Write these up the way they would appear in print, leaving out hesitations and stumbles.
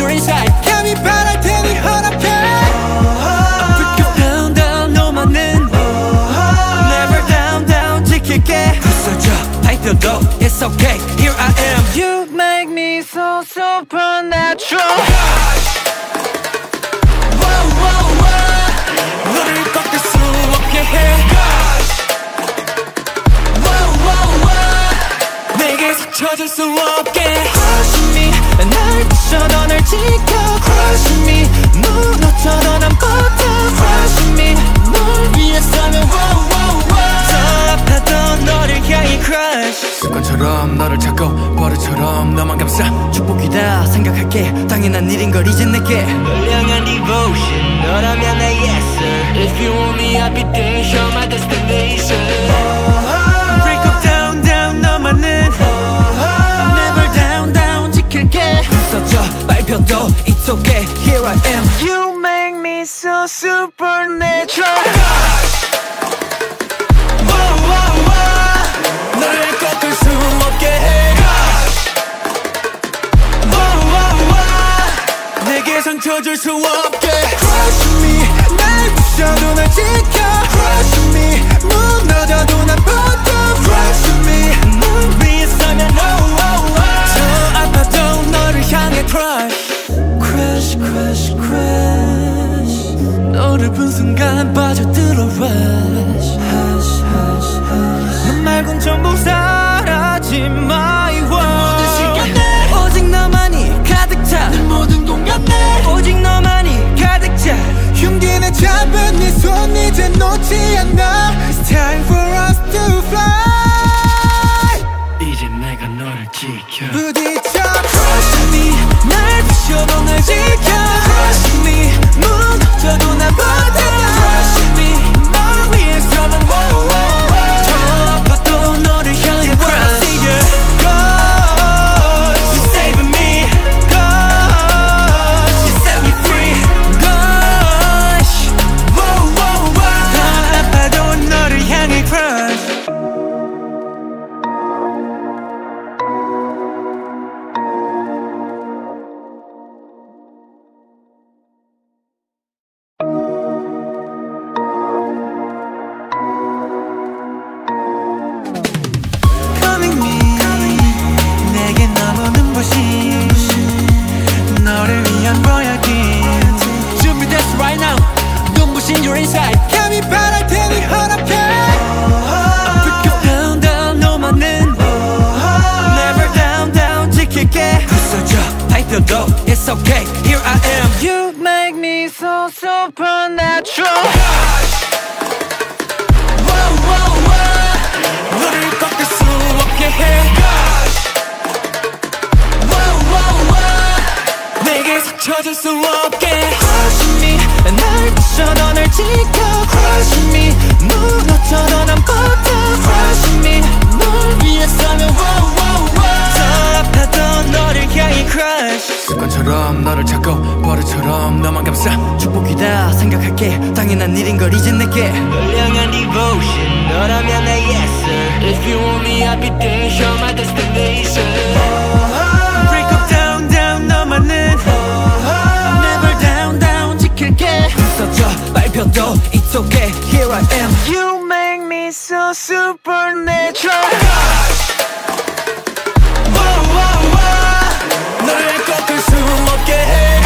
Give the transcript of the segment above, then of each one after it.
your inside. 감히 바랄 테니 허락해. I'll break you down down 너만은 never down down 지킬게. 부서져 밟혀도 it's okay here I am. You make me so supernatural. 너를 꺾을 수 없게 해. 내게 스쳐줄 수 없게. Crush me 날 부셔도 널 지켜. Crush me 무너져도 난 버텨. Crush me 널 위해서면 더 아파도 너를 향해 crush. 습관처럼 너를 찾고 버릇처럼 너만 감싸. 축복이다 생각할게 당연한 일인 걸 이젠 내게. 널 향한 devotion 너라면 내 yes sir. If you want me I'll be there. You're my destination. Break up down down 너만은 never down down 지킬게. 부서져 밟혀도 it's okay here I am. You make me so supernatural. 너를 꺾을 수 없게 해. 내게 상처 줄 수 없게. Crush me 날 부셔도 날 지켜. Crush me 무너져도 난 버텨. Crush me 널 위해서면 더 아파도 너를 향해 crush. Crush crush crush. 너를 본 순간 빠져들어 rush. Hush hush hush. 너 말곤 전부 사라진 my world. 시간에 오직 너만이 가득 차. 모든 공간에 오직 너만이 가득 차. 흉기내 잡은 네 손 이제 놓지 않아. It's time for us to fly. 이제 내가 너를 지켜. 부딪혀. Crush me 날 부셔도 날 지켜. Crush me 무너져도 난 버텨. Crush me 널 위해서만 더 아파도 너를 향해 crush. Crush you saving me. Crush you set me free. Crush 더 아파도 너를 향해 crush. Coming me 내게 너무 눈부신 너를 위한 royalty. 준비됐어 right now. 눈부신 your inside. 감히 바랄 테니 허락해. I'll break you down down 너만은 never down down 지킬게. 부서져 밟혀도 it's okay here I am. You make me so supernatural. 너를 꺾을 수 없게 해. 내게 스쳐줄 수 없게. Crush me 날 부셔도 널 지켜. Crush me 무너져도 난 버텨. Crush me 널 위해서면 더 아파도 너를 향해 crush. 습관처럼 너를 찾고 버릇처럼 너만 감싸. 축복이다 생각할게 당연한 일인 걸 이젠 내게. 널 향한 devotion 너라면 내 yes sir. If you want me I'll be there. You're my destination. Break up down down 너만은 never down down 지킬게. 부서져 밟혀도 it's okay here I am. You make me so supernatural. 너를 꺾을 수 없게 해.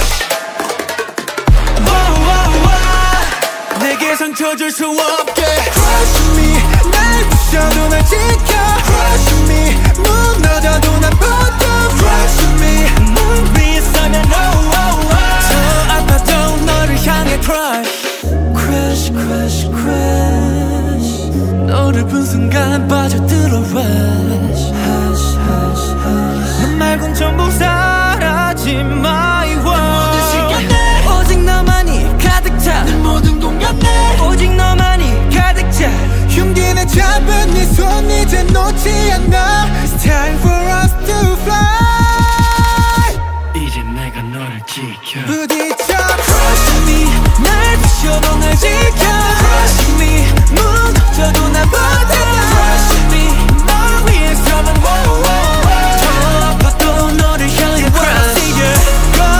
내게 상처 줄 수 없게. Crush me 날 부셔도 날 지켜. Crush me 무너져도 난 버텨. Crush me 널 위해서면 더 아파도 너를 향해 crush. Crush crush crush. 너를 본 순간 빠져들어 rush. Hush hush hush. 너 말곤 전부 사라진 my world. 시간에 오직 너만이 가득 차. 모든 공간에 오직 너만이 가득 차. 흉기내 잡은 네 손 이제 놓지 않아. It's time for us to fly. 이제 내가 너를 지켜. 부딪혀. Crush me 날 부셔도 날 지켜. Crush me 무너져도 난 버텨. Crush me 널 위해서만 더 아파도 너를 향해 crush.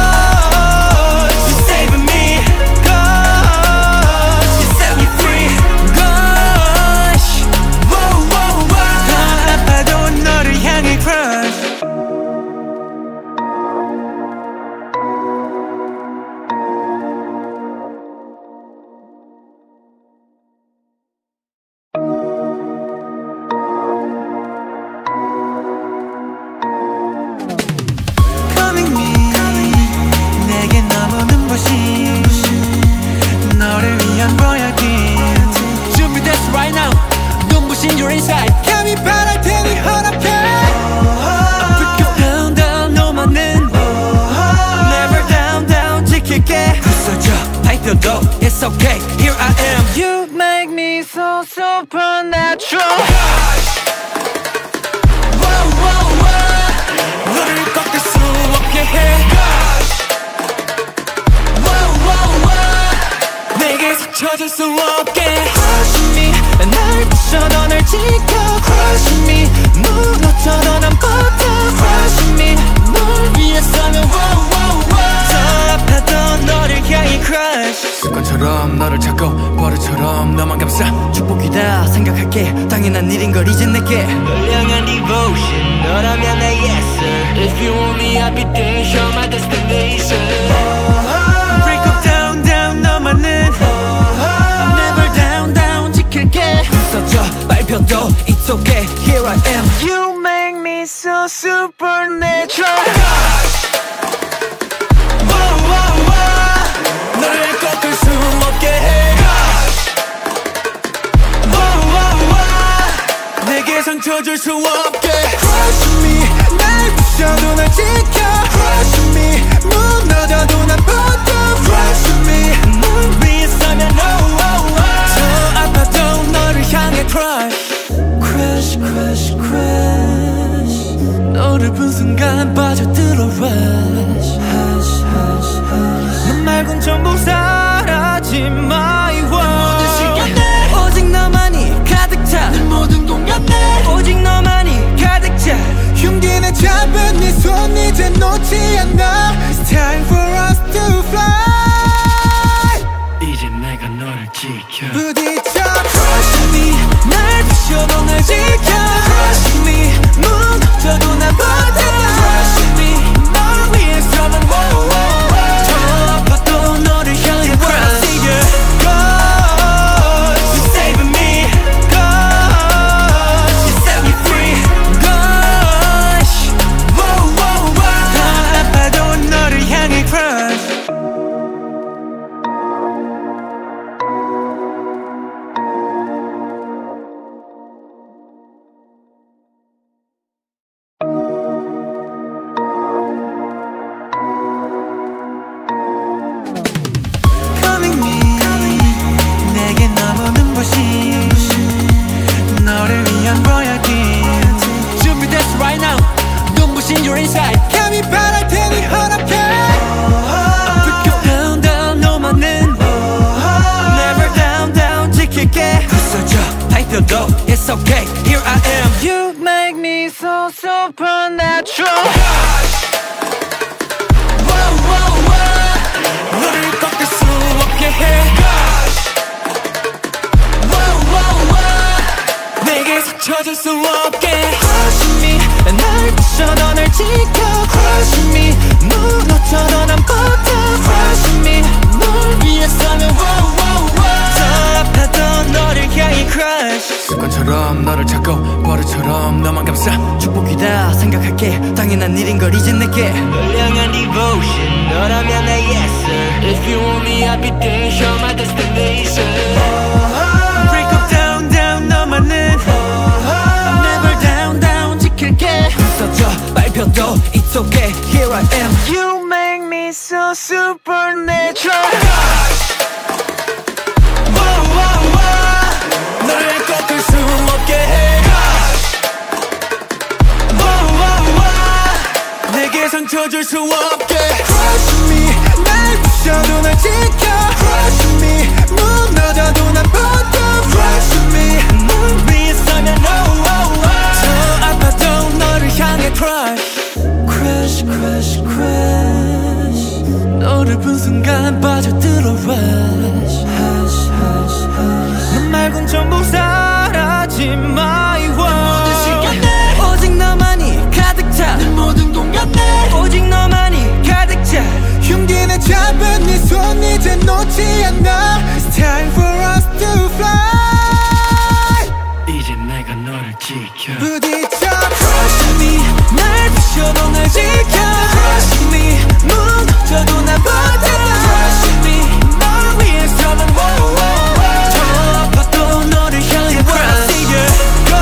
발표도 It's okay, here I am. You make me so supernatural. 너를 꺾을 수 없게 해. 내게 스쳐질 수 없게. Crush me, 날 부셔 너를 지켜. Crush me, 무너져도 난 버텨. Crush me, 널 위해서면 더 아파도 너를 향해 crush. 습관처럼 너를 찾고 버릇처럼 너만 감싸. 축복이다 생각할게 당연한 일인 걸 이젠 내게. 널 향한 devotion 너라면 내 yes sir. If you want me I'll be there. Show my destination. Break up down down 너만은 Never down down 지킬게. 써줘 발표도 It's okay, here I am. You make me so supernatural. 너를 꺾을 수 없게 해. 내게 상처 줄 수 없게. Crush me, 날 부셔도 날 지켜. Crush me, 무너져도 난 버텨. Crush me, 널 위해서면 더 아파도 너를 향해 crush. Crush crush crush 너를 본 순간 빠져들어 rush. Hush hush hush 넌 말곤 전부 사라진 my world. 오직 너만이 가득 차 내 모든 공간에. 오직 너만이 가득 차. 흉기내 잡은 네 손 이제 놓지 않아. It's time for us to fly. 이제 내가 너를 지켜. 부딪혀. Crush me 날 부셔도 날 지켜. Crush me 무너져도 난 버텨. Crush me 널 위해서만 더 아파도 너를 향해 crush. You saving me. You set me free. Gosh. 다 아파도 너를 향해 crush. Calling me. 내게 너무 눈부신 너를 위한 royalty. 준비됐어 right now. 눈부신 your inside. 감히 바랄 테니 허락해. Break you down down 너만은 Never down down 지킬게. 부서져 발표도 It's okay, here I am. You make me so supernatural. 너를 꺾을 수 없게 해. 내게 스쳐질 수 없게. Crush me 날 부셔도 날 지켜. Crush me 무너져도 난 버텨. Crush me 널 위해서면 더 아파도 너를 향해 crush. 습관처럼 너를 찾고 버릇처럼 너만 감싸. 축복이다 생각할게 당연한 일인 걸 이젠 내게. 널 향한 devotion 너라면 내 yes sir. If you want me I'll be there. Show my destination. Break up down down 너만은 Never down down 지킬게. 써줘 발표도 It's okay, here I am. You make me so supernatural. 너를 꺾을 수 없게 해. 내게 상처 줄 수 없게. Crush me, 날 부셔도 날 지켜. Crush me, 무너져도 난 버텨. Crush me, 널 위해서면 더 아파도 너를 향해 crush. Crush crush crush 너를 본 순간 빠져들어 rush. Hush hush hush 넌 말곤 전부 사라진 my world. 오직 너만이 가득 차 내 모든 공간에. 오직 너만이 가득 차. 흉기내 잡은 네 손 이제 놓지 않아. It's time for us to fly. 이제 내가 너를 지켜. 부딪혀. Crush me 날 부셔도 날 지켜. Crush me 무너져도 난 버텨. Crush me 널 위해서만 더 아파도 너를 향해 crush.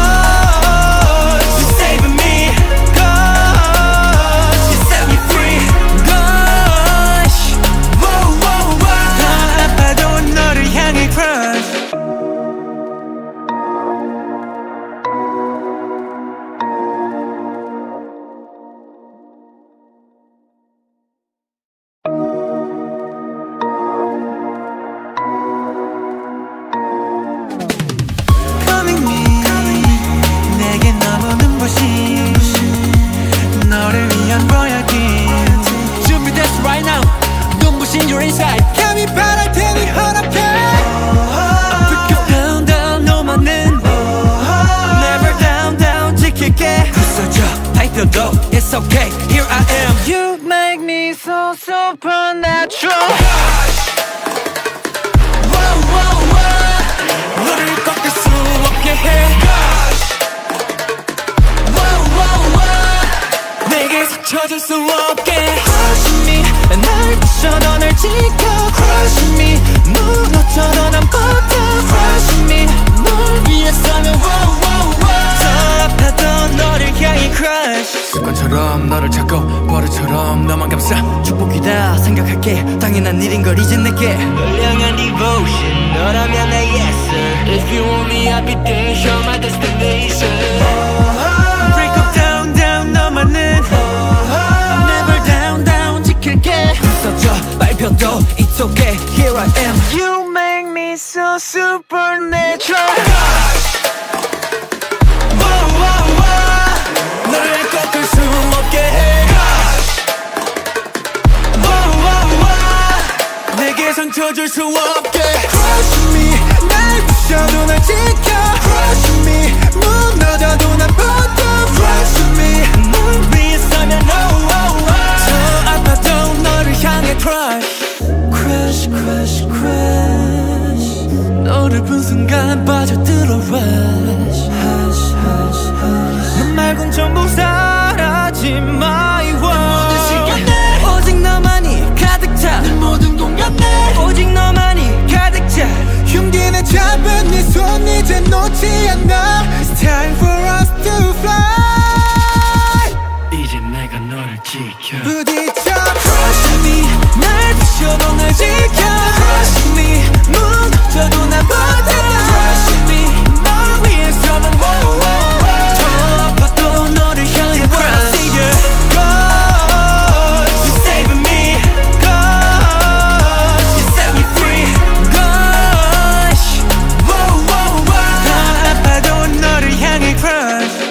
so supernatural. 너를 꺾을 수 없게 해. 내게 스쳐줄 수 없게. Crush me, 날 부셔도 널 지켜. Crush me, 무너져도 난 버텨. Crush me, 널 위해서면 더 아파도 너를 향해 crush. 습관처럼 너를 찾고 버릇처럼 너만 감싸. 축복이다 생각할게. 당연한 일인 걸 이젠 내게. 널 향한 devotion 너라면 내 yes sir. If you want me I'll be there. Show my destination. Break up down down 너만은 Never down down 지킬게. 써줘 발표도 It's okay here I am. You make me so supernatural. 너를 꺾을 수 없게 해. 내게 상처 줄 수 없게. Crush me 날 부셔도 날 지켜. Crush me 무너져도 난 버텨. Crush me 널 위해서면 더 아파도 너를 향해 crush. Crush crush crush. 너를 본 순간 빠져들어 rush. Hush hush hush. 너 말곤 전부 사라진 my world. 오직 너만이 가득 차. 내 모든 공간에 오직 너만이 가득 차. 흉기내 잡은 네 손 이제 놓지 않아. It's time for us to fly. 이제 내가 너를 지켜. 부딪혀 Crush me 날 부셔도 날 지켜. Crush me 무너져도 난 버텨. Crush me 널 위해서만 더 아파도 너를 향해 crush. God you're saving me. God you set me free. Gosh 다 아파도 너를 향해 crush.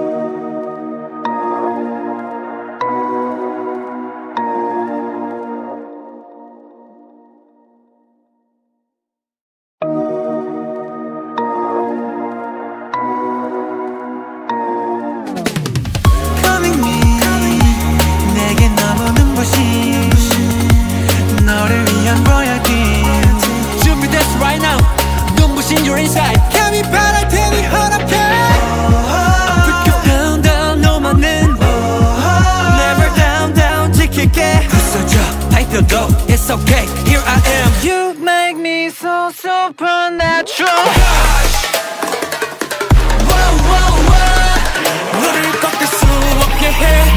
Coming me 내게 너무 눈부신 너를 위한 royalty. 준비됐어 right now. 눈부신 your inside. 감히 바랄 테니 허락해. Break you down down 너만은 Never down down 지킬게. 부서져 발표도 It's okay here I am. You make me so supernatural. 너를 꺾을 수 없게 해.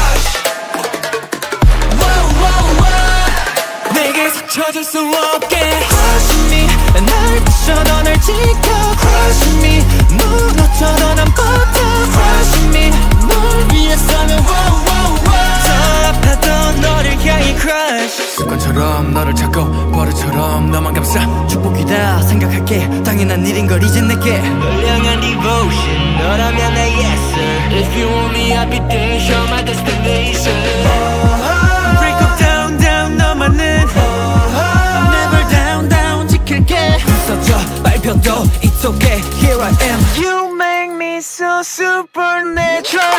내게 스쳐줄 수 없게. Crush me 날 부셔도 널 지켜. Crush me 무너져도 난 버텨. Crush me 널 위해서면 더 아파도 너를 향해 crush. 습관처럼 너를 찾고 버릇처럼 너만 감싸. 축복이다 생각할게. 당연한 일인 걸 이젠 내게. 널 향한 devotion 너라면 내 yes sir. If you want me I'll be there. Show my destination. Break up down down 너만은 Never down down 지킬게. 써줘 발표도 It's okay here I am. You make me so supernatural.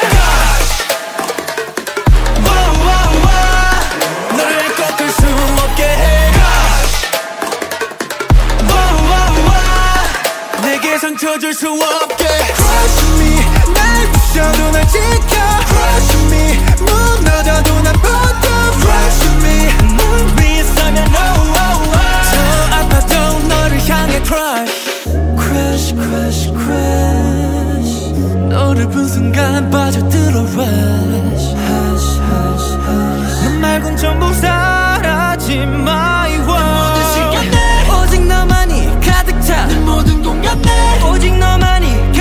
너를 꺾을 수 없게 해. 내게 상처 줄 수 없게. Crush me 날 부셔도 날 지켜. Crush me 무너져도 난 버텨. Crush me 널 위해서면 더 아파도 너를 향해 crush. Crush crush crush. 너를 본 순간 빠져들어 rush. Hush hush hush. 너 말곤 전부 사라진 my world. 오직 너만이 가득 차. 내 모든 공간에 오직 너만이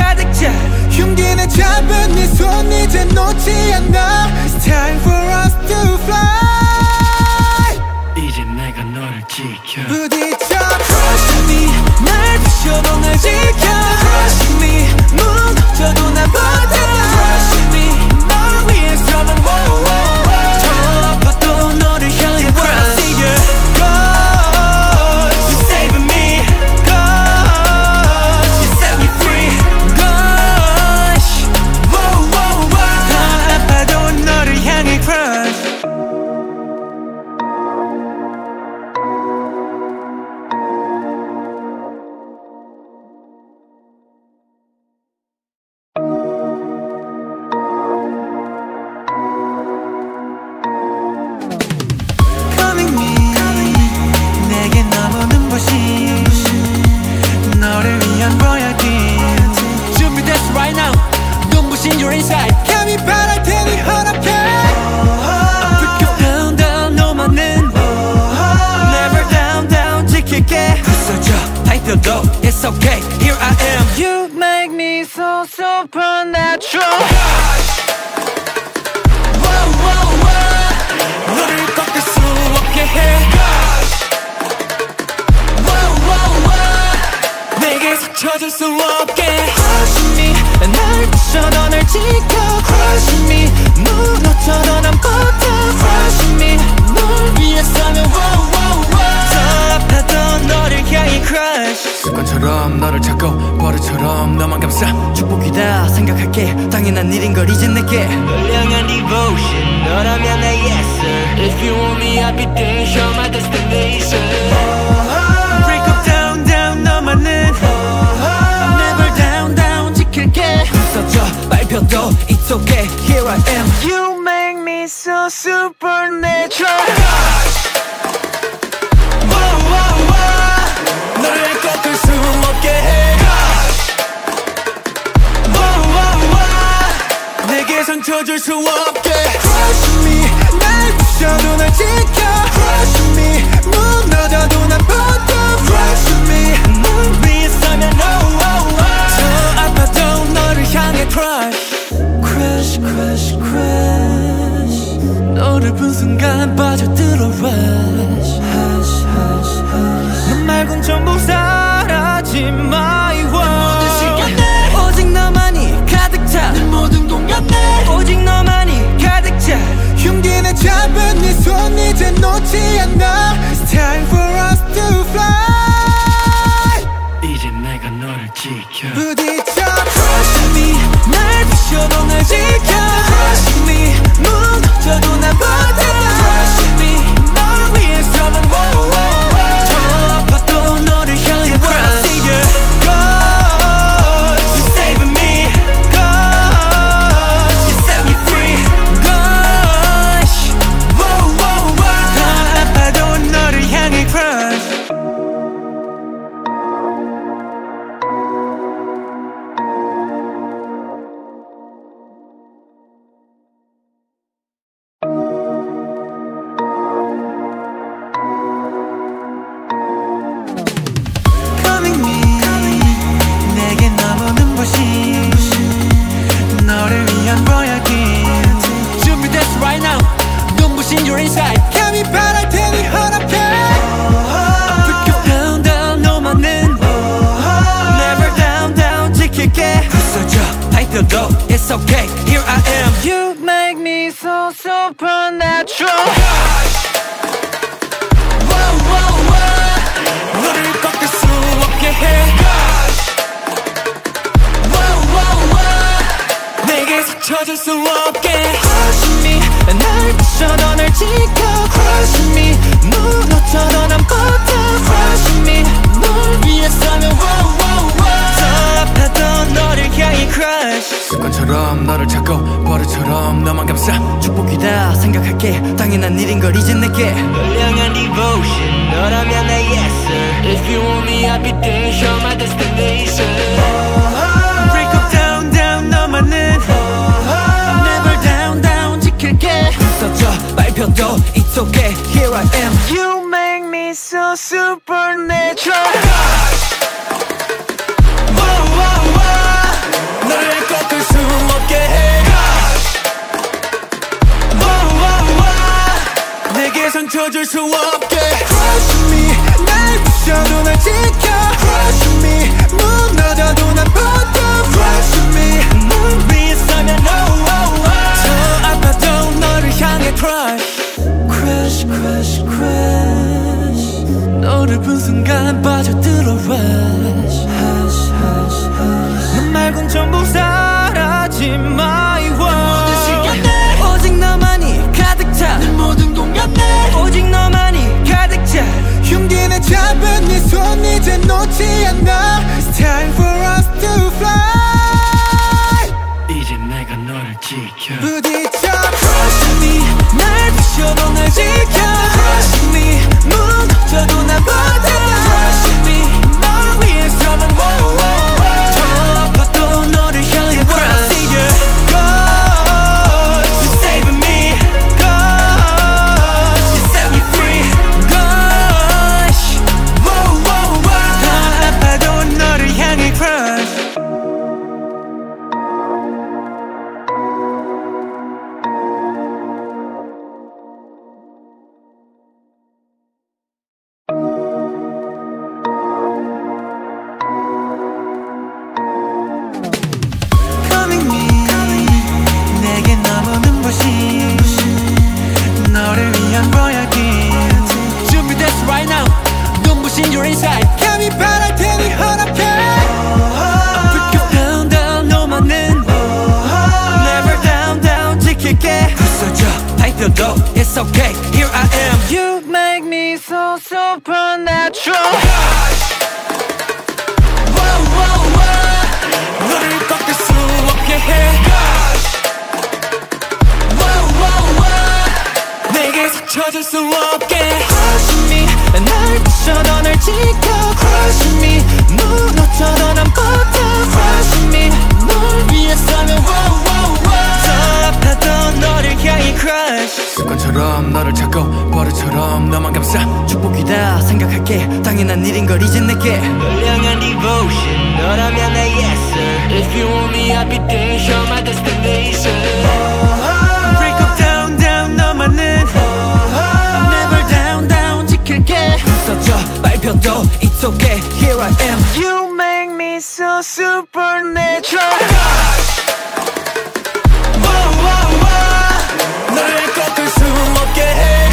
It's okay, here I am. You make me so supernatural. 너를 꺾을 수 없게 해. 내게서 쳐줄 수 없게. Crush me, 날 부셔도 날 지켜. Crush me, 무너져도 난 버텨. Crush me, 널 위해서면 더 아파도 너를 향해 crush. 습관처럼 너를 찾고 버릇처럼 너만 감싸. 축복이다 생각할게 당연한 일인 걸 이젠 내게. 널 향한 devotion 너라면 내 yes sir. If you want me I'll be there. You're my destination. Break up down down 너만은 Never down down 지킬게. 써줘 발표도 It's okay here I am. You make me so supernatural. 너를 꺾을 수 없게 해. 내게 상처 줄 수 없게. Crush me 날 부셔도 날 지켜. Crush me 무너져도 난 버텨. Crush me 널 위해서면 더 아파도 너를 향해 crush. Crush crush crush 너를 본 순간 빠져들어 rush. Hush hush hush 너 말곤 전부 사라진 my world. 오직 너만이 가득 차. 내 모든 공간에 오직 너만이 가득 차. 흉기내 잡은 네 손 이제 놓지 않아. It's time for us to fly. 이제 내가 너를 지켜. 부딪혀 Crush me 날 부셔도 날 지켜. Crush me 무너져도 난 버텨. Crush me 널 위해서만 더 아파도 너를 향해 crush. God you saving me. God you set me free. Gosh 더 아파도 너를 향해 crush. Coming me 내게 너무 눈부신 너를 위한 royalty. 준비됐어 right now. 눈부신 you're inside. 감히 바랄 테니 허락해. Break it down down 너만은 Never down down 지킬게. 부서져 발표도 It's okay here I am. You make me so supernatural. 너를 꺾을 수 없게 해. 내게 스쳐줄 수 없게. Crush me 날 부셔도 날 지켜. Crush me 무너져도 난 버텨. Crush me 널 위해서면 더 아파도 너를 향해 crush. 습관처럼 너를 찾고 버릇처럼 너만 감싸. 축복이다 생각할게 당연한 일인 걸 이젠 내게. 널 향한 devotion 너라면 내 yes sir. If you want me I'll be there. You're my destination. Break up down down 너만은 Never down down 지킬게. 써줘 발표도 It's okay here I am. You make me so supernatural. 너를 꺾을 수 없게 해. 내게 상처 줄 수 없게. Crush me 날 부셔도 날 지켜. Crush me 무너져도 난 버텨. Crush me 널 위해서면 더 아파도 너를 향해 crush. Crush crush crush 너를 본 순간 빠져들어 rush. Hush hush hush 너 말곤 전부 사라진 my world. 오직 너만이 가득 차. 내 모든 공간에 오직 너만이 가득 차. 흉기내 잡은 네 손 이제 놓지 않아. It's time for us to fly. 이제 내가 너를 지켜. 부딪혀 Crush me 날 부셔도 날 지켜. Crush me 무너져도 난 버텨. Crush me 널 위해서만 더 아파도 너를 향해 so supernatural. 너를 꺾을 수 없게 해. 내게 스쳐줄 수 없게. Crush me, 날 부셔도 널 지켜. Crush me, 무너져도 난 버텨. Crush me, 널 위해서면 더 아파도 너를 향해 crush. 습관처럼 너를 찾고 버릇처럼 너만 감싸. 축복이다 생각할게 당연한 일인 걸 이젠 내게. 널 향한 devotion 너라면 내 yes sir. If you want me I'll be there. You're my destination. Break up down down 너만은 Never down down 지킬게. 부서져 밟혀도 it's okay. Here I am. You make me so supernatural. 너를 꺾을 수 없게 해.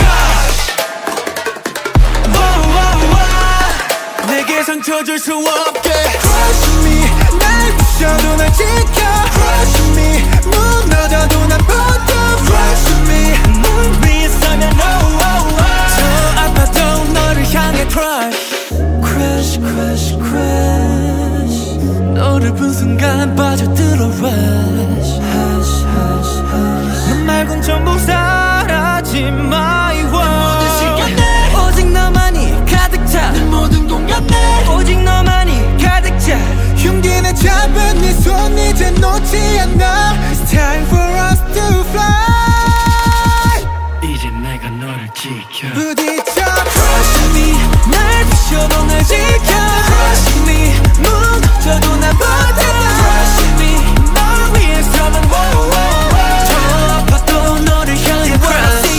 내게 상처 줄 수 없게. Crush me, 날 부셔도 날 지켜. Crush me, 무너져도 난 버텨. Crush me, 널 위해서면 더 아파도 너를 향해 crush. Crush, crush, crush. 너를 본 순간 빠져들어 rush. Hush, hush, hush. 너 말곤 전부 사라진 my world. 오직 너만이 가득 차. 내 모든 공간에 오직 너만이 가득 차. 흉기내 잡은 네 손 이제 놓지 않아. It's time for us to fly. 이제 내가 너를 지켜. 부딪혀 crush me. 날 부셔도 날 지켜. Crush me. 무너져도 날 버텨. Crush me. 널 위해서만 더 아파도 너를 향해 crush.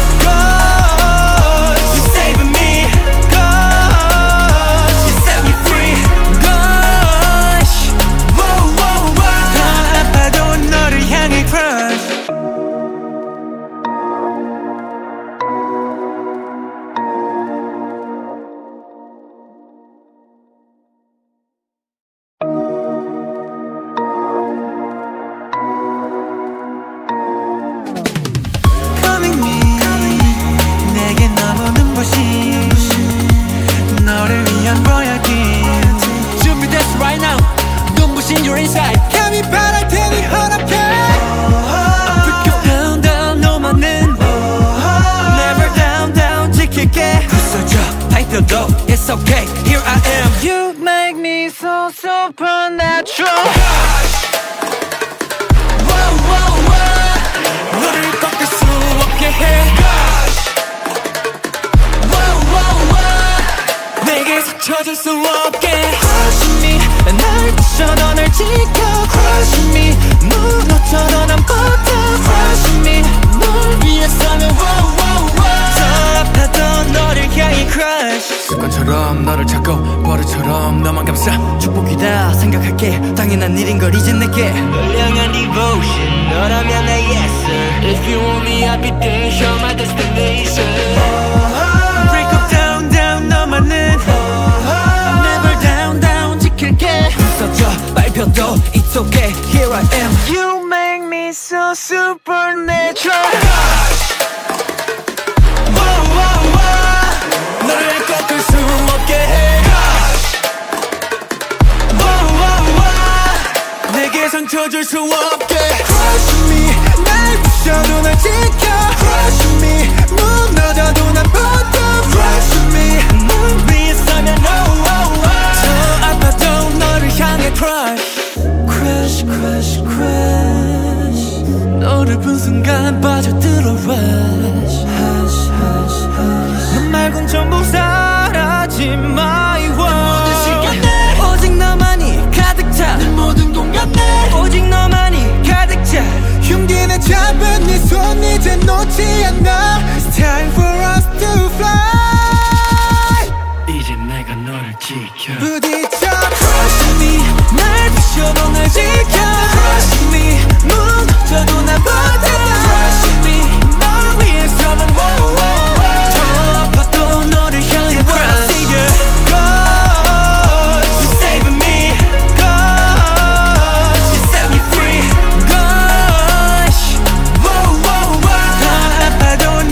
Cause you saving me. Cause you set me free. Cause 더 아파도 너를 향해 crush. Coming me 내게 너무 눈부신 너를 위한 royalty. 준비됐어 right now. 눈부신 your inside. 감히 바랄 테니 허락해. Break it down down 너만은 Never down down 지킬게. 부서져 밟혀도 it's okay. Here I am. You make me so supernatural. 너를 꺾을 수 없게 해. 내게 스쳐줄 수 없게. Crush me, 날 부셔도 널 지켜. Crush me, 무너져도 난 버텨. Crush me, 널 위해서면 더 아파도 너를 향해 crush. 습관처럼 너를 찾고 버릇처럼 너만 감싸. 축복이다 생각할게 당연한 일인 걸 이젠 내게. 널 향한 devotion 너라면 내 yes sir. If you want me I'll be there. You're my destination. Break up down down 너만은 Never down down 지킬게. 부서져 밟혀도 it's okay. Here I am. You make me so supernatural. 너를 꺾을 수 없게 해. 내게 상처 줄 수 없게. Crush me. 날 부셔도 날 지켜. Crush me. 무너져도 난 버텨. Crush me. 널 위해서면 더 아파도 너를 향해 crush. Crush, crush, crush. 너를 본 순간 빠져들어 rush. Hush, hush, hush. 너 말곤 전부 사라진 my world. 오직 너만이 가득 차. 내 모든 공간에 오직 너만이 가득 차. 흉기내 잡은 네 손 이제 놓지 않아. It's time for us to fly. 이제 내가 너를 지켜. 부딪혀 crush me. 날 부셔도 날 지켜. Crush me. 무너져도 날 버텨. Crush me. 널 위해서만 더 아파도 너를 향해 crush. Cause you saving me. Cause you set me free. Cause 더 아파도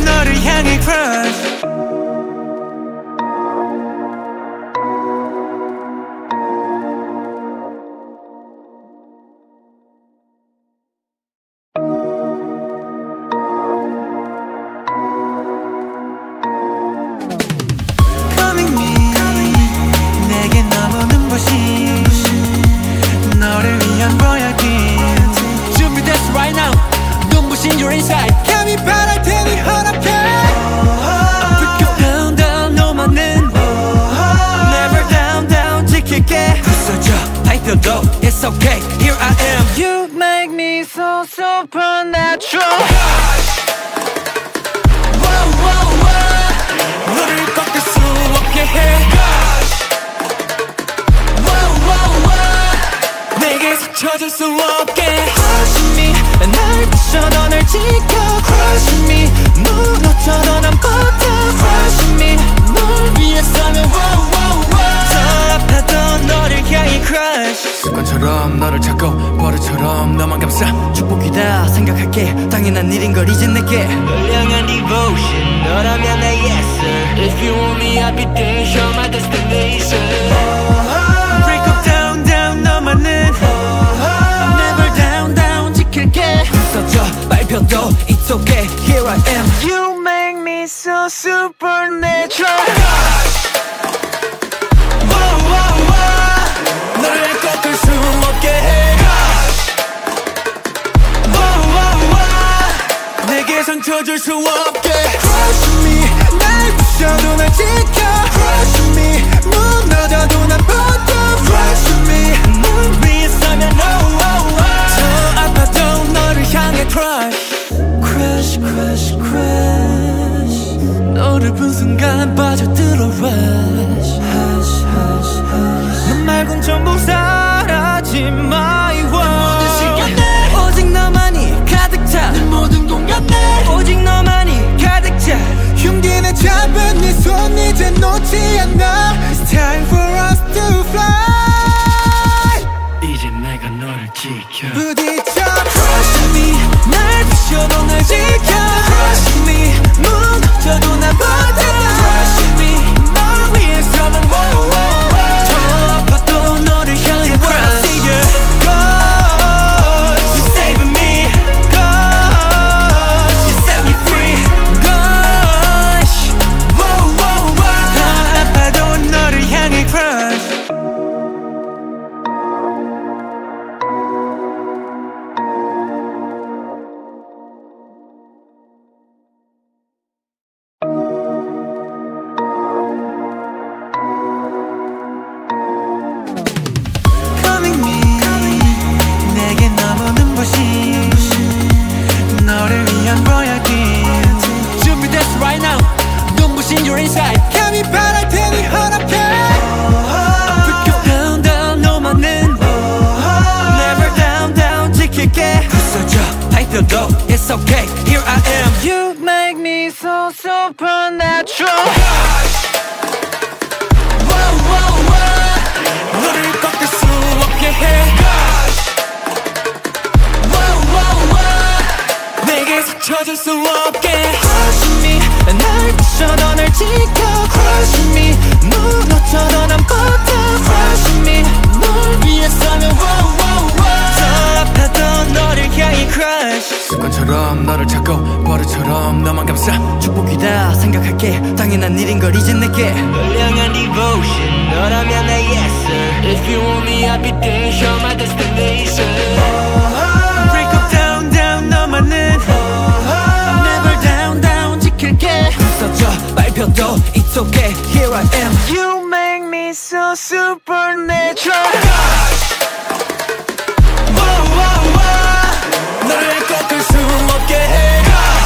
supernatural. 너를 꺾을 수 없게 해. 내게서 쳐줄 수 없게. Crush me, 날 부셔도 널 지켜. Crush me, 무너져도 난 버텨. Crush me, 널 위해서면 더 아파도 너를 향해 crush. 습관처럼 너를 찾고 버릇처럼 너만 감싸. 축복이다 생각할게. 당연한 일인 걸 이젠 내게. 널 향한 devotion, 너라면 내 yes sir. If you want me, I'll be there. Show my destination. Break up down down 너만은 Never down down 지킬게. 써줘 발표도 It's okay here I am. You make me so supernatural. 너를 꺾을 수 없게 해. 내게 상처 줄 수 없게. Crush me, 날 부셔도 날 지켜. Crush me, 무너져도 난 버텨. Crush me, 널 위해서면 더 아파도 너를 향해 crush. Crush, crush, crush. 너를 본 순간 빠져들어 rush. Hush, hush, hush. 넌 말곤 전부 사라진 my world. 오직 너만이 가득 차. 내 모든 공간에 오직 너만이 가득 차. 흉기내 잡은 네 손 이제 놓지 않아. It's time for us to fly. 이제 내가 너를 지켜. 부딪혀 Crush me, 날 부셔도 날 지켜. Crush me, 무너져도 난 버텨. Crush me, 널 위해서만 더 아파도 너를 향해 crush. Cause you saving me, cause you set me free. Cause 다 아파도 너를 향해 crush. Coming me, 내게 너무 눈부신 너를 위한 royalty. 준비됐어 right now. 눈부신 your inside. 감히 바랄 테니 허락해. Break it down down 너만은 Never down down 지킬게. 부서져 발표도 It's okay here I am. You make me so supernatural. 너를 꺾을 수 없게 해. 내게 상처줄 수 없게. Crush me, 날 부셔도 널 지켜. Crush me, 무너져도 난 버텨. Crush me, 널 위해서면 더 아파도 너를 향해 crush. 습관처럼 너를 찾고 버릇처럼 너만 감싸. 축복이다 생각할게. 당연한 일인 걸 이젠 내게. 널 향한 devotion, 너라면 내 yes sir. If you want me, I'll be there. Show my destination. Break up down down 너만은 Never down down 지킬게. 써줘 발표도 It's okay here I am. You make me so supernatural. 너를 꺾을 수 없게 해.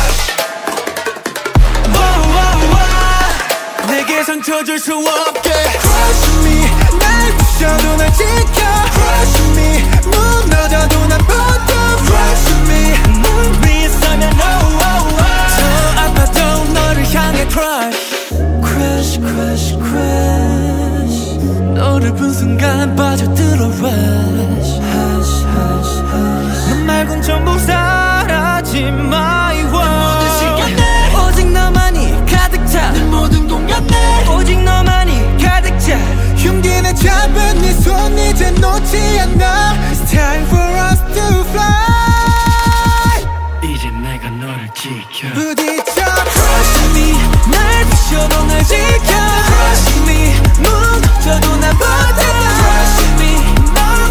내게 상처 줄 수 없게. Crush me, 날 부셔도 날 지켜. Crush me, 무너져도 난 버텨. Crush me, 널 위해서면 더 아파도 너를 향해 crush. Crush, crush, crush. 너를 본 순간 빠져들어 rush. Hush, hush, hush. 넌 말곤 전부 사라진 my world. 오직 너만이 가득 차. 내 모든 공간에 오직 너만이 가득 차. 흉기내 잡은 네 손 이제 놓지 않아. It's time for us to fly. 이제 내가 너를 지켜. 부딪혀 Crush me, 날 부셔도 날 지켜. Crush me, 무너져도 난 버텨. Crush me, 널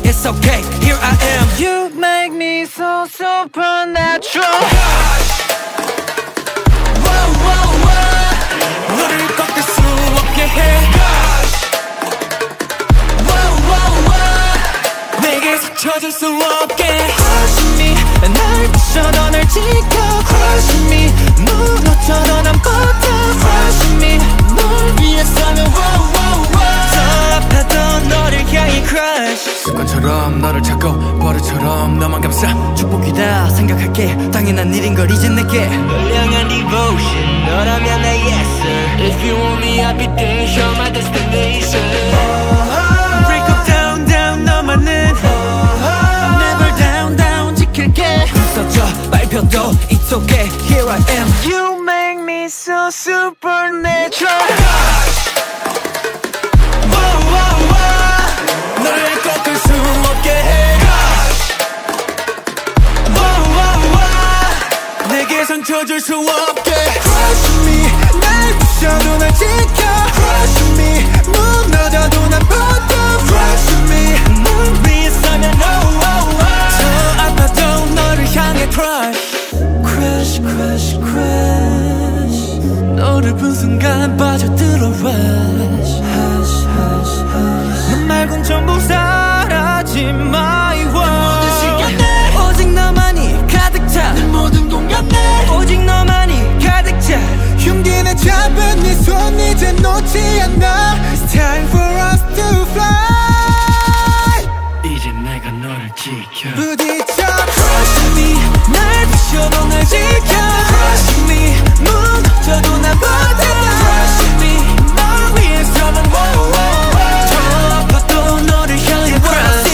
It's okay, here I am. You make me so supernatural. Whoa, whoa, whoa. 너를 꺾을 수 없게 해. Whoa, whoa, whoa. 내게서 쳐질 수 없게. Crush me, 날 부셔 너를 지켜. Crush me, 무너져도 난 버텨. Crush me, 널 위해서면 wow, wow, wow. 더 아파도 너를 향해 crush. 습관처럼 너를 찾고 버릇처럼 너만 감싸. 축복이다 생각할게 당연한 일인 걸 이젠 내게. 널 향한 devotion 너라면 내 yes sir. If you want me I'll be there. You're my destination. Break up down down 너만은 Never down down 지킬게. 써져 밟혀도 it's okay, here I am. You make me so supernatural. Whoa, whoa, whoa. 너를 꺾을 수 없게 해. Whoa, whoa, whoa. 내게 상처 줄 수 없게. Crush me, 날 부셔도 날 지켜. Crush me, 무너져도 난 버텨. Crush me, 널 위해서면 oh, oh, oh. 더 아파도 너를 향해 crush. Crush, crush, crush. 너를 본 순간 빠져들어 rush. Hush, hush, hush. 너 말곤 전부 사라지 my world. 오직 너만이 가득 차. 내 모든 공간에 오직 너만이 가득 차. 흉기내 잡은 네 손 이제 놓지 않아. It's time for us to fly. 이제 내가 너를 지켜. 부딪혀 Crush me, 날 부셔도 날 지켜. Crush me, 무너져도 난 버텨. Crush me, 널 위해서만 wow, wow, wow. 더 아파도 너를 향해 crush.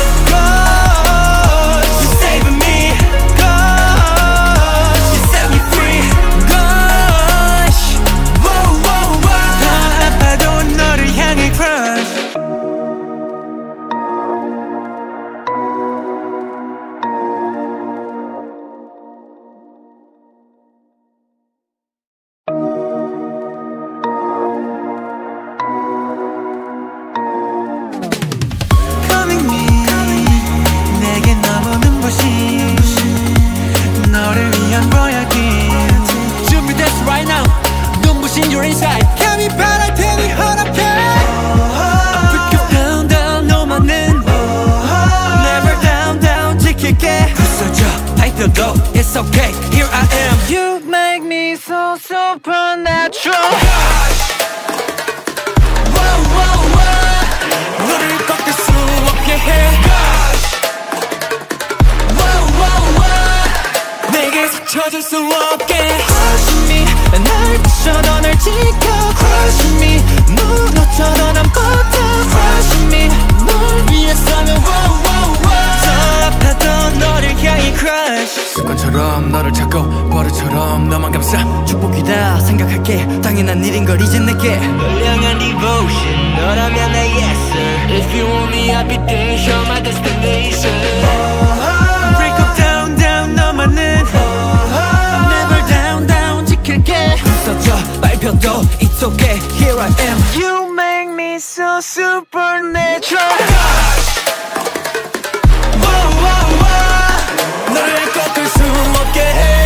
God, you saving me. God, you set me free. Gosh, wow, wow, wow. 더 아파도 너를 향해 crush. Coming me, 내게 너무 눈부신 너를 위한 royalty. 준비됐어 right now. 눈부신 your inside. 감히 바랄 테니 허락해. Break it down down 너만은 Never down down 지킬게. 부서져 밟혀도 it's okay, here I am. You make me so supernatural. Whoa, whoa, whoa. 너를 꺾을 수 없게 해. Whoa, whoa, whoa. 내게서 쳐질 수 없게. Crush me, 날 부셔도 널 지켜. Crush me, 무너져도 난 버텨. Crush me, 널 위해서면 wow, wow, wow. 더 아파도 너를 향해 crush. 습관처럼 너를 찾고 버릇처럼 너만 감싸. 축복이다 생각할게 당연한 일인 걸 이젠 내게. 널 향한 devotion 너라면 내 yes sir. If you want me I'll be there. You're my destination. Break up down down 너만은 Never down down 지킬게. 써져 밟혀도 it's okay, here I am. You make me so supernatural. Whoa, whoa, whoa. 너를 꺾을 수 없게 해.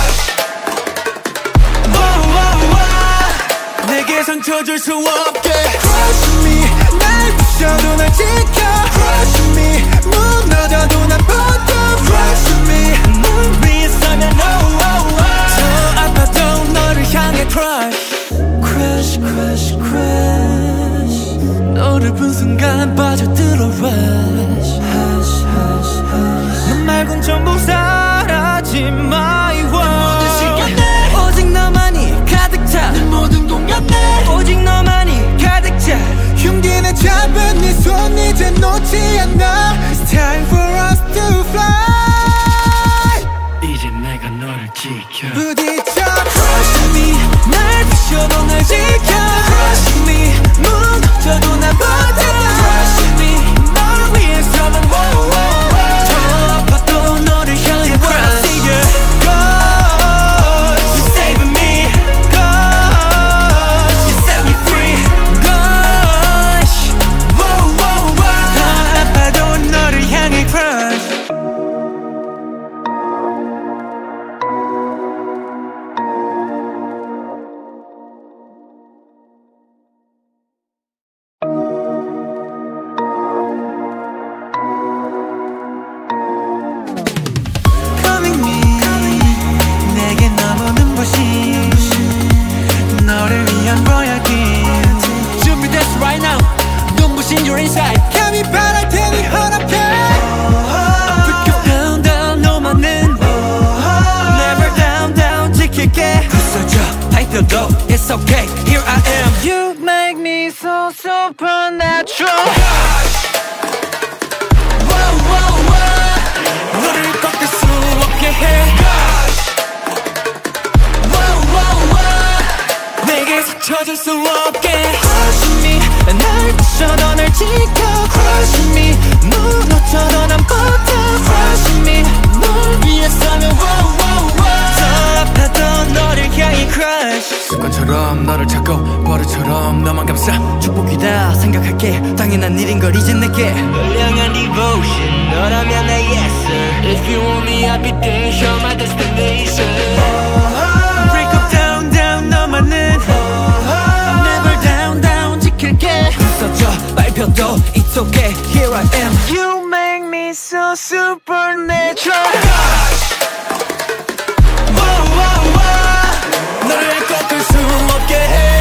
Whoa, whoa, whoa. 내게 상처 줄 수 없게. Crush me, 날 부셔도 날 지켜. Crush me, 무너져도 난 버텨. Crush me, 널 위해서면 oh, oh, oh. 더 아파도 너를 향해 crush. Crush, crush, crush. 너를 본 순간 빠져들어 rush. Hush, hush, hush. 너 말곤 전부 사라지 my world. 오직 너만이 가득 차. 내 모든 공간에 오직 너만이 가득 차. 흉기내 잡은 네 손 이제 놓지 않아. It's time for us to fly. 이제 내가 너를 지켜. 부딪혀 Crush me, 날 부셔도 날 지켜. Crush me, 무너져도 난 버텨. Crush me, 널 위해서만 wow, wow, wow. 더 아파도 너를 향해 crush. God, you saving me. God, you set me free. Gosh, wow, wow, wow. 더 아파도 supernatural. 너를 꺾을 수 없게 해. 내게서 쳐질 수 없게. Crush me, 날 부셔도 날 지켜. Crush me, 무너져도 난 버텨. Crush me, 널 위해서면 더 아파도 너를 향해 crush. 습관처럼 너를 찾고 버릇처럼 너만 감싸. 축복이다 생각할게 당연한 일인 걸 이젠 내게. 널 향한 devotion 너라면 내 yes sir. If you want me I'll be there. You're my destination. Break up down down 너만은 Never down down 지킬게. 부서져 밟혀도 it's okay. Here I am. You make me so supernatural. 너를 꺾을 수 없게 해.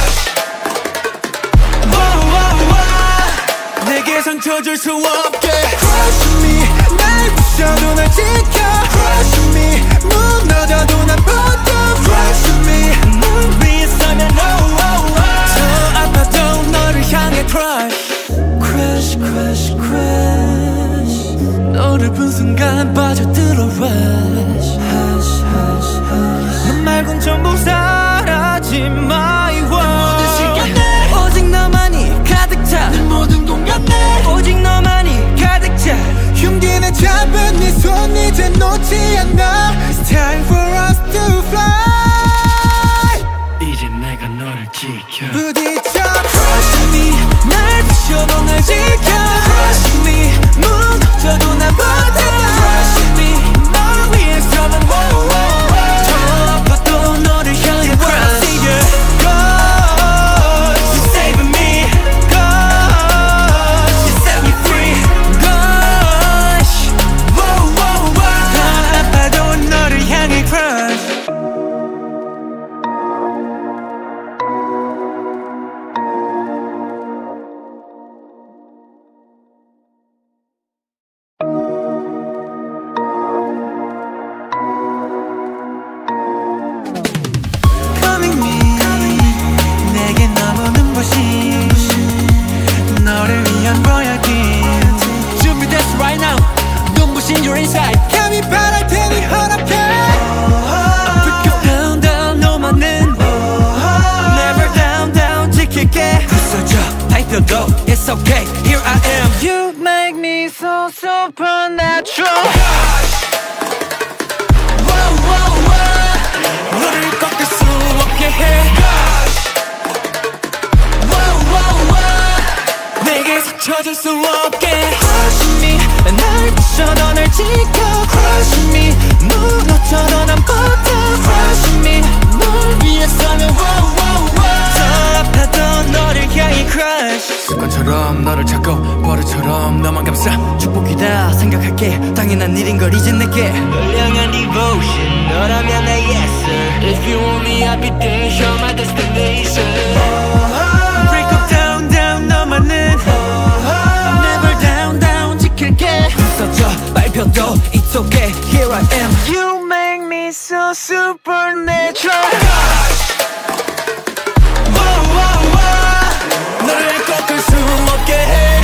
내게 상처 줄 수 없게. Crush me, 날 부셔도 날 지켜. Crush me, 무너져도 난 버텨. Crush me, 널 위해서면 더 아파도 너를 향해 crush. Crush, crush, crush. 너를 본 순간 빠져들어 rush. Hush, hush, hush. 너 말곤 전부 사라진 my world. 모든 시간에 오직 너만이 가득 차. 내 모든 공간에 오직 너만이 가득 차. 흉기내 잡은 네 손 이제 놓지 않아. It's time for us to fly. 이제 내가 너를 지켜. 부딪혀 Crush me, 날 부셔도 날 지켜. Crush me, 무너져도 난 버텨. Crush me, 널 위해서만 더 아파도 너를 향해 crush. God, you saving me. God, you set me free. Gosh, 더 아파도 너를 향해 crush. Coming me, 내게 너무 눈부신 너를 위한 royalty. 준비됐어 right now. 눈부신 you're inside. 감히 바랄 테니 허락해. Break it down down 너만은 Never down down 지킬게. 부서져 밟혀도 it's okay. Here I am. You make me so supernatural. 너를 꺾을 수 없게 해. 내게 상처 줄 수 없게. Crush me, 날 부셔도 날 지켜. Crush me, 무너져도 난 버텨. Crush me, 널 위해서면 더 아파도 너를 향해 crush. 습관처럼 너를 찾고 버릇처럼 너만 감싸. 축복이다 생각할게 당연한 일인 걸 이젠 내게. 널 향한 devotion 너라면 내 yes sir. If you want me I'll be there. You're my destination. Break up down down 너만은 Never down down 지킬게. 부서져 밟혀도 it's okay. Here I am. You make me so supernatural. 너를 꺾을 수 없게 해.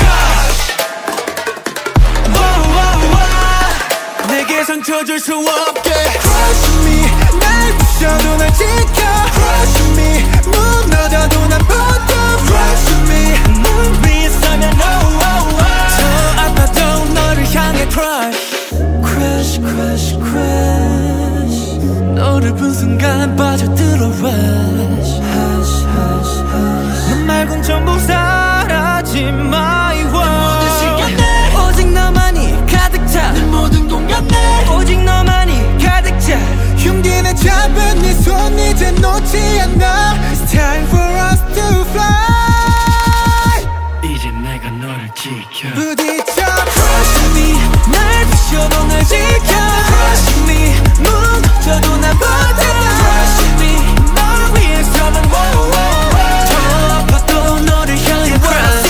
내게 상처 줄 수 없게. Crush me, 날 부셔도 날 지켜. Crush me, 무너져도 난 버텨. Crush me, 널 위해서면 더 아파도 너를 향해 crush. Crush, crush, crush. 너를 본 순간 빠져들어 rush. Hush, hush, hush. 너 말곤 전부 사라진 my world. 모든 시간에 오직 너만이 가득 차. 내 모든 공간에 오직 너만이 가득 차. 흉기내 잡은 네 손 이제 놓지 않아. It's time for us to fly. 이제 내가 너를 지켜. 부딪혀 Crush me, 날 부셔도 날 지켜. Crush me, 무너져도 난 버텨. Crush me, 널 위해서만 더 아파도 너를 향해 crush.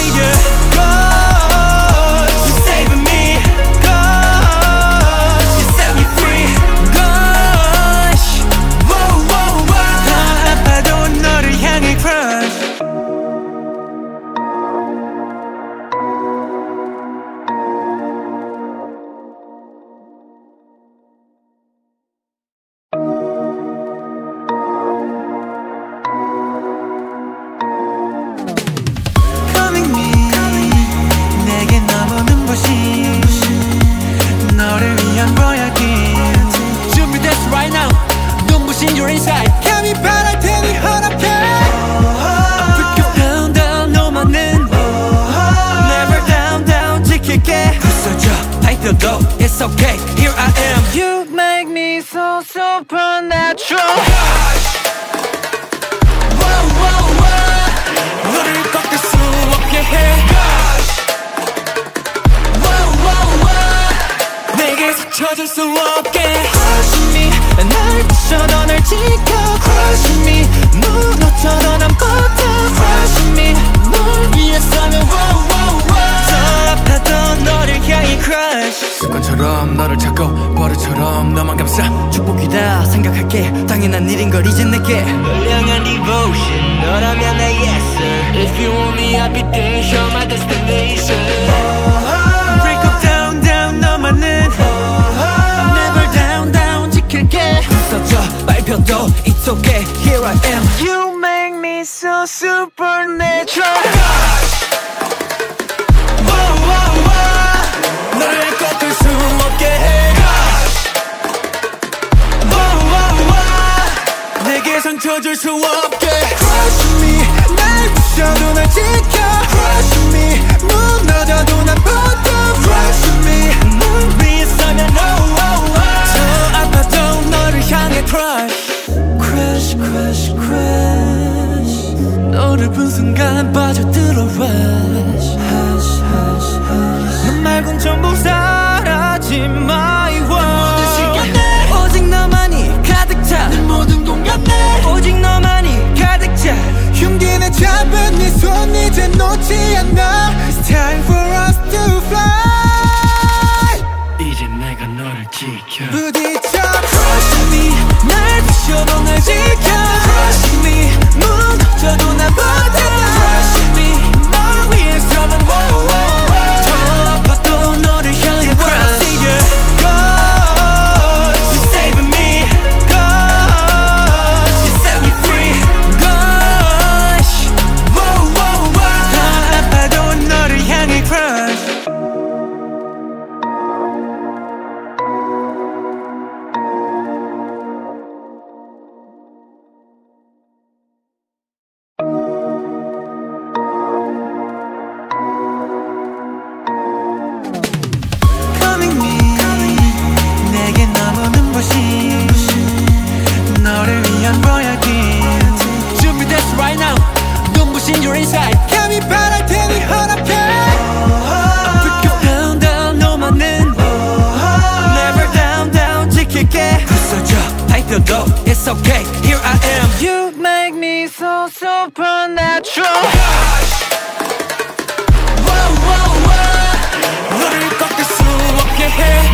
God, you saving me. God, you set me free. Gosh, 더 아파도 너를 향해 crush. it's okay, here I am. You make me so supernatural. 너를 꺾을 수 없게 해. 내게서 쳐줄 수 없게. Crush me, 날 부셔 널 지켜. Crush me, 무너져도 난 버텨. Crush me, 널 위해서면 더 아파도 너를 향해 crush. 습관처럼 너를 찾고 버릇처럼 너만 감싸. 축복이다 생각할게 당연한 일인 걸 이젠 내게. 널 향한 devotion 너라면 내 yes sir. If you want me I'll be there. Show my destination. Break up down down 너만은 Never down down 지킬게. 써줘 발표도 it's okay, here I am. You make me so supernatural. 너를 꺾을 수 없게 해. 내게 상처 줄 수 없게. Crush me, 날 부셔도 날 지켜. Crush me, 무너져도 난 버텨. Crush me, 널 위해서면 더 아파도 너를 향해 crush. Crush, crush, crush. 너를 본 순간 빠져들어 rush. Hush, hush, hush. 너 말곤 전부 사라진 my world. 오직 너만이 가득 차. 내 모든 공간에 오직 너만이 가득 차. 흉기내 잡은 네 손 이제 놓지 않아. It's time for us to fly. 이제 내가 너를 지켜. 부딪혀 Crush me, 날 부셔도 날 지켜. Crush me, 무너져도 난 버텨. Crush me, 널 위해서만 더 아파도 너를 향해 crush. Cause you're saving me, cause you set me free. Cause 더 아파도 너를 향해 crush. Coming me, 내게 너무 눈부신 너를 위한 royalty. 준비됐어 right now. 눈부신 your inside. 감히 바랄 테니 허락해. Pick up down down 너만은 Never down down 지킬게. 부서져 발표도 it's okay, here I am. You make me so supernatural. 너를 꺾을 수 없게 해.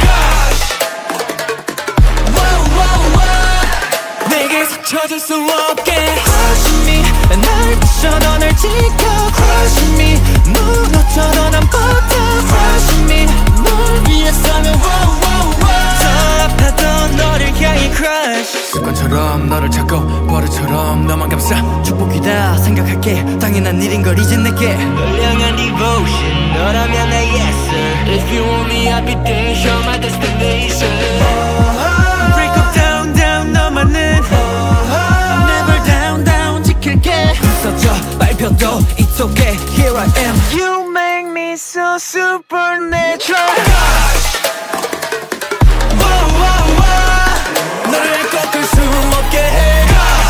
내게서 쳐줄 수 없게. Crush me, 날 부셔도 널 지켜. Crush me, 무너져도 난 버텨. Crush me, 널 위해서면 더 아파도 너를 향해 crush. 습관처럼 너를 찾고 버릇처럼 너만 감싸. 축복이다 생각할게 당연한 일인 걸 이젠 내게. 널 향한 devotion 너라면 내 yes sir. If you want me I'll be there. Show my destination. Break up down down 너만은 Never down down 지킬게. 써줘 발표도 it's okay, here I am. You make me so supernatural. 너를 꺾을 수 없게 해.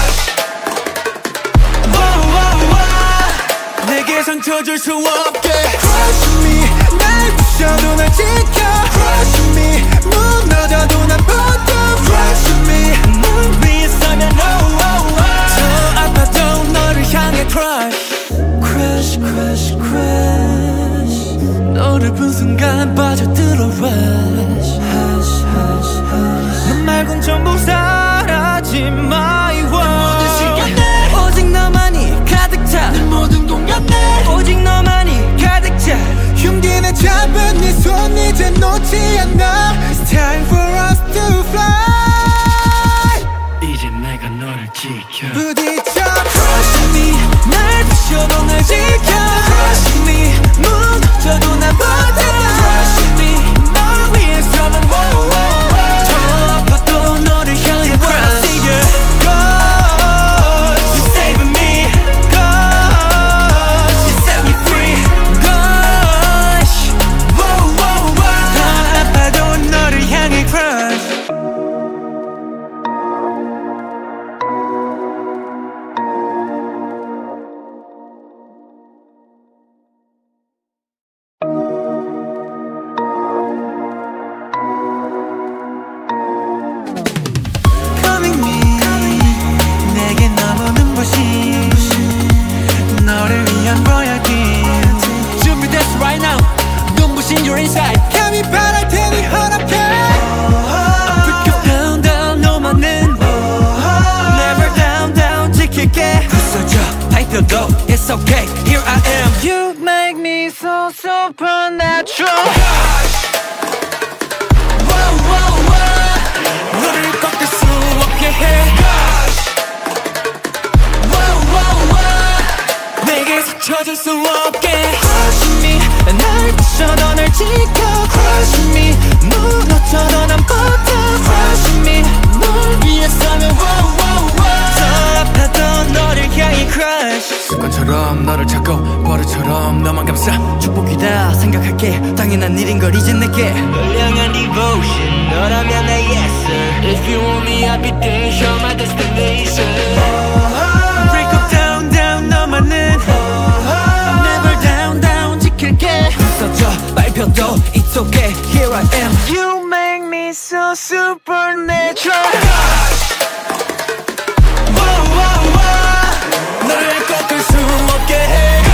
내게 상처 줄 수 없게. Crush me, 날 부셔도 날 지켜. Crush me, 무너져도 난 버텨. Crush me, 널 위해서면 더 아파도 너를 향해 crush. Crush, crush, crush. 너를 본 순간 빠져들어 rush. Hush, hush, hush. 너 말곤 전부 사라진 my world. 오직 너만이 가득 차. 내 모든 공간에 오직 너만이 가득 차. 흉기내 잡은 네 손 이제 놓지 않아. It's time for us to fly. 이제 내가 너를 지켜. 부딪혀 Crush me, 날 부셔도 날 지켜. Crush me, 무너져도 난 버텨. Crush me, 널 위해서만 더 아파도 너를 향해 crush. Cause you're saving me, cause you set me free. Cause 더 아파도 너를 감히 바랄 테니 허락해. Break down down 너만은 Never down down 지킬게. 부서져 밟혀도 it's okay here I am. You make me so supernatural. 너를 꺾을 수 없게 해. 내게 스쳐질 수 없게. Crush me 날 부셔도 널 지켜. Crush me 무너져도 난 버텨. Crush me 널 위해서면 더 아파도 너를 향해 crush. 습관처럼 너를 찾고 버릇처럼 너만 감싸. 축복이다 생각할게 당연한 일인 걸 이젠 내게. 널 향한 devotion 너라면 내 yes sir. If you want me I'll be there. Show my destination. Break up down down 너만은 Never down down 지킬게. 부서져 밟혀도 it's okay here I am. You make me so supernatural. 너를 꺾을 수 없게 해.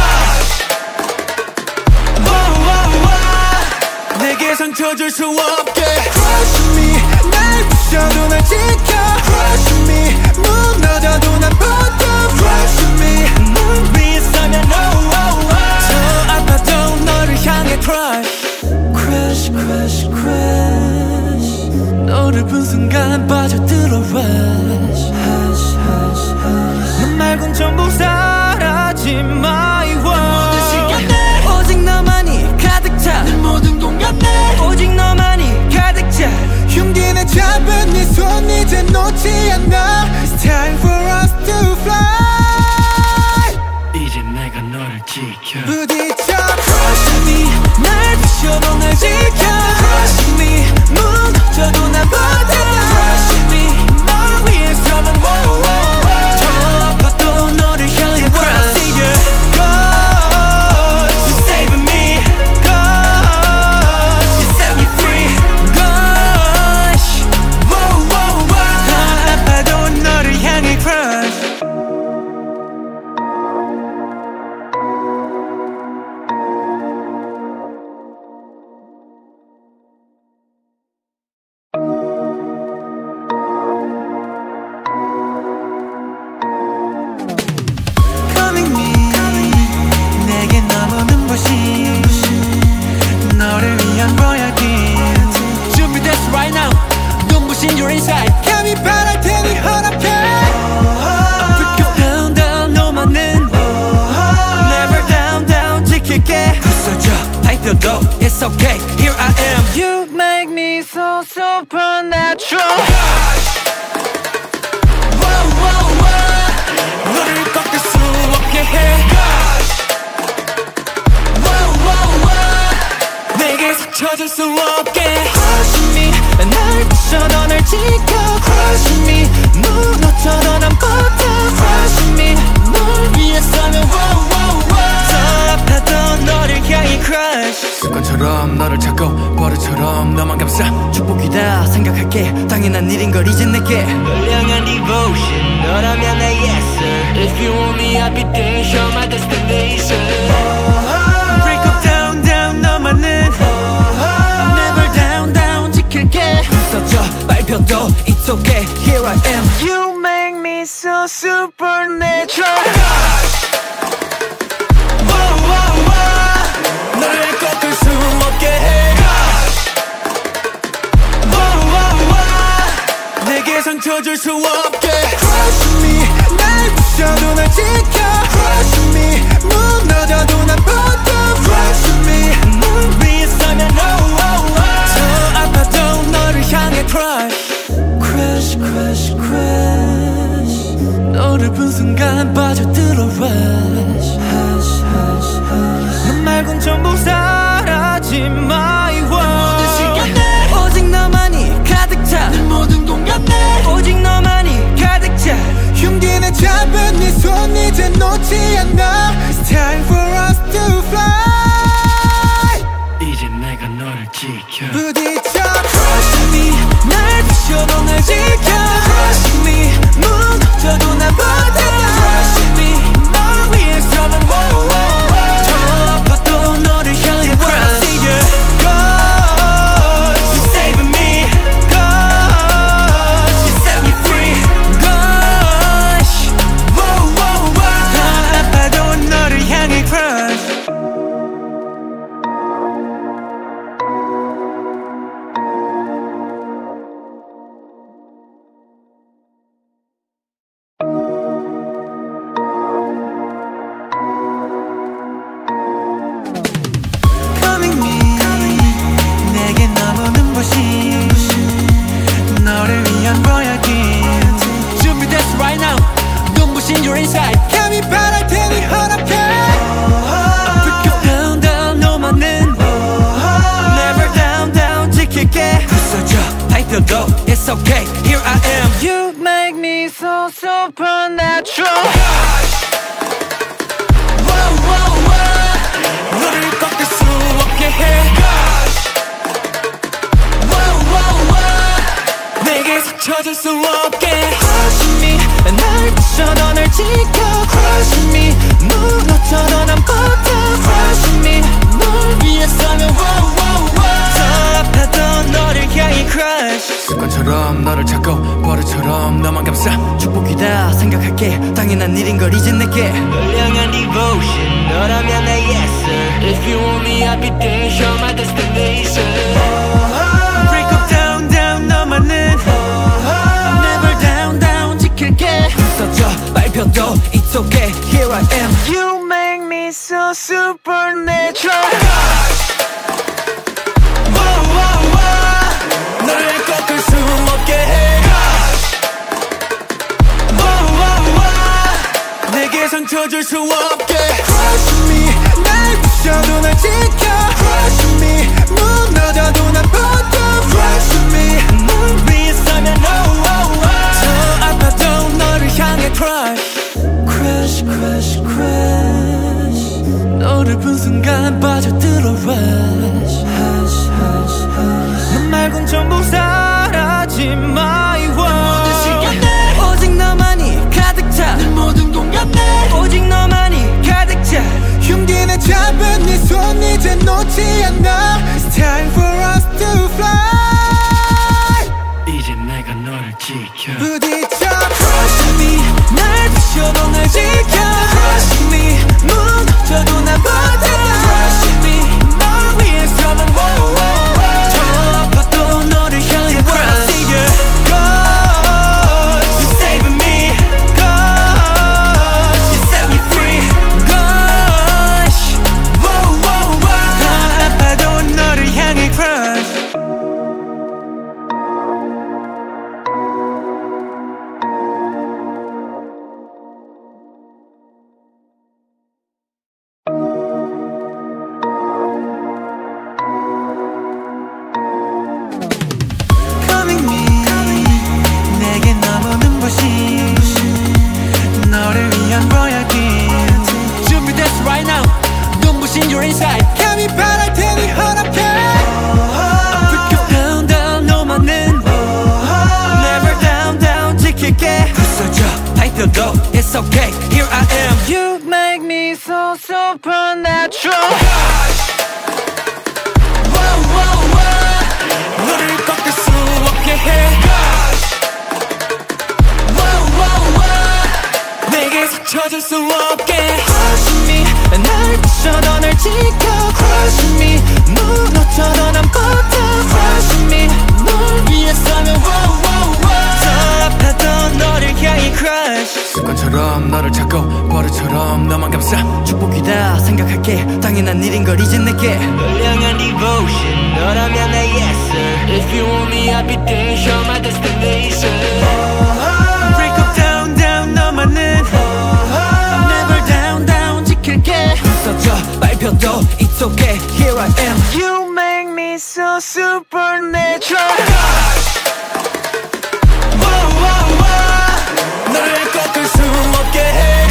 내게 상처 줄 수 없게. Crush me 날 부셔도 날 지켜. Crush me 무너져도 난 버텨. Crush me 널 위해서면 더 아파도 너를 향해 crush. Crush crush crush 너를 본 순간 빠져들어 rush. 너 말곤 전부 사라진 my world. 오직 너만이 가득 차. 내 모든 공간에 오직 너만이 가득 차. 흉기내 잡은 네 손 이제 놓지 않아. It's time for us to fly. 이제 내가 너를 지켜. 부딪혀. Crush me 날 부셔도 날 지켜. Crush me 무너져도 난 버텨. Crush me 널 위해서만 더 아파도 너를 향해 crush. Cause you saving me. Cause you set me free. Cause 더 아파도 너를 향해 crush. Coming me 내게 너무 눈부신 너를 위한 royalty. 준비됐어 right now. 눈부신 your inside. 감히 바랄 테니 허락해. Break down down 너만은 Never down down 지킬게. 부서져 밟혀도 it's okay here I am. You make me so supernatural. 너를 꺾을 수 없게 해. 내게 스쳐질 수 없게. Crush me 날 부셔도 널 지켜. Crush me 무너져도 난 버텨. Crush me 널 위해서면 더 아파도 너를 향해 crush. 습관처럼 너를 찾고 버릇처럼 너만 감싸. 축복이다 생각할게 당연한 일인 걸 이젠 내게. 널 향한 devotion 너라면 내 yes sir. If you want me I'll be there. Show my destination. Break up down down 너만은 Never down down 지킬게. 부서져 밟혀도 it's okay here I am. You make me so supernatural. 너를 꺾을 수 없게 해. 내게 상처 줄 수 없게. Crush me 날 부셔도 날 지켜. Crush me 무너져도 난 버텨. Crush me 널 위해서면 더 아파도 너를 향해 crush. Crush crush crush 너를 본 순간 빠져들어 rush. 너 말곤 전부 사라진 my world. 오직 너만이 가득 차. 내 모든 공간에 오직 너만이 가득 차. 흉기내 잡은 네 손 이제 놓지 않아. It's time for us to fly. 이제 내가 너를 지켜. 부딪혀. Crush me 날 부셔도 날 지켜. Crush me 무너져도 난 버텨. Crush me 널 위해서만 더 아파도 너를 향해 crush. It's okay, here I am. You make me so supernatural. 너를 꺾을 수 없게 해. 내게서 쳐질 수 없게. Crush me, 날 부셔도 널 지켜. Crush me, 무너져도 난 버텨. Crush me, 널 위해 서면 더 아파도 너를 향해 crush. 습관처럼 너를 찾고 버릇처럼 너만 감싸. 축복이다 생각할게 당연한 일인 걸 이젠 내게. 널 향한 devotion 너라면 내 yes sir. If you want me I'll be there. You're my destination. Break up down down 너만은 Never down down 지킬게. 써져 발표도 It's okay here I am. You make me so supernatural. 너를 꺾을 수 없게 해. 내게 상처 줄 수 없게. Crush me 날 부셔도 날 지켜. Crush me 무너져도 난 버텨. Crush me 널 위해 서면 더 아파도 너를 향해 crush. Crush crush crush 너를 본 순간 빠져들어 rush. Hush hush hush 너 말곤 전부 사라진 my world. 오직 너만이 가득 차. 내 모든 공간에 오직 너만이 가득 차. 흉기내 잡은 네 손 이제 놓지 않아. It's time for us to fly. 이제 내가 너를 지켜. 부딪혀 Crush me 날 부셔도 날 지켜. Crush me 무너져도 난 버텨. Crush me 널 위해 서면 더 아파도 너를 향해 crush. You saving me, gosh, you set me free, gosh. 더 아파도 너를 향해 crush. Coming me 내게 너무 눈부신 너를 위한 royalty. 준비됐어 right now. 눈부신 you're inside. 감히 바랄 테니 허락해. Break you down down 너만은 Never down down 지킬게. 부서져 발표도 It's okay here I am. You make me so supernatural. 너를 꺾을 수 없게 해. 내게 스쳐질 수 없게. Crush me 날 부셔도 널 지켜. Crush me 무너져도 난 버텨. Crush me 널 위해 서면 더 아파도 너를 향해 crush. 습관처럼 너를 찾고 버릇처럼 너만 감싸. 축복이다 생각할게 당연한 일인 걸 이젠 내게. 널 향한 devotion 너라면 내 yes sir. If you want me I'll be there. You're my destination. Break up down down 너만은 Never down down 지킬게. 써져 발표도 It's okay here I am. You make me so supernatural. 너를 꺾을 수 없게 해.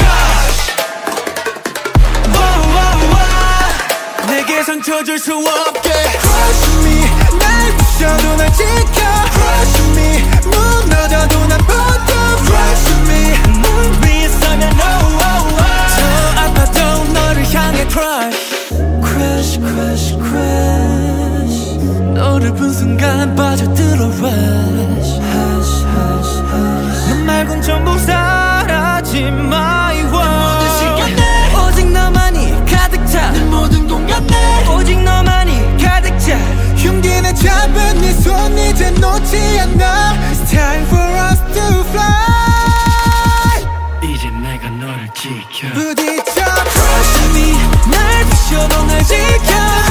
내게 상처 줄 수 없게. Crush me 날 부셔도 날 지켜. Crush me 무너져도 난 버텨. Crush me 널 위해 서면 더 아파도 너를 향해 crush. Crush crush crush 너를 본 순간 빠져들어 rush. Hush hush hush 너 말곤 전부 사라진 my world. 오직 너만이 가득 차. 내 모든 공간에 오직 너만이 가득 차. 흉기내 잡은 네 손 이제 놓지 않아. It's time for us to fly. 이제 내가 너를 지켜. 부딪혀 Crush me 날 부셔도 날 지켜.